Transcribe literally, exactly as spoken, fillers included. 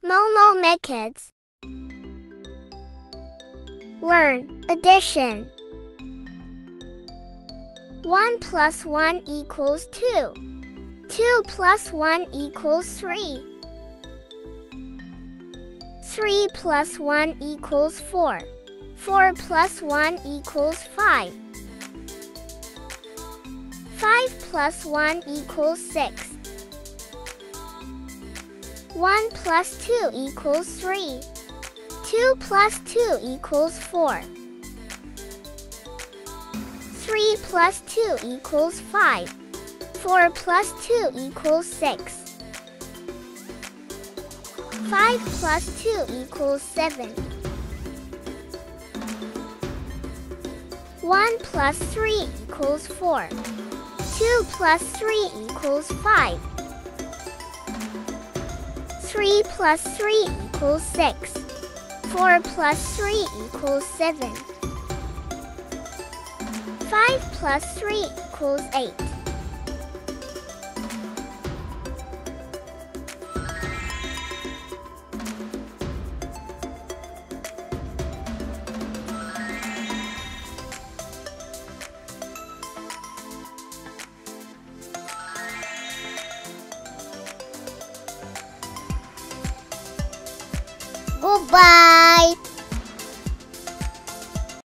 Momo Methods. Learn addition. one plus one equals two. two plus one equals three. three plus one equals four. four plus one equals five. five plus one equals six. one plus two equals three. two plus two equals four. three plus two equals five. four plus two equals six. five plus two equals seven. one plus three equals four. two plus three equals five. three plus three equals six. four plus three equals seven. five plus three equals eight. Goodbye.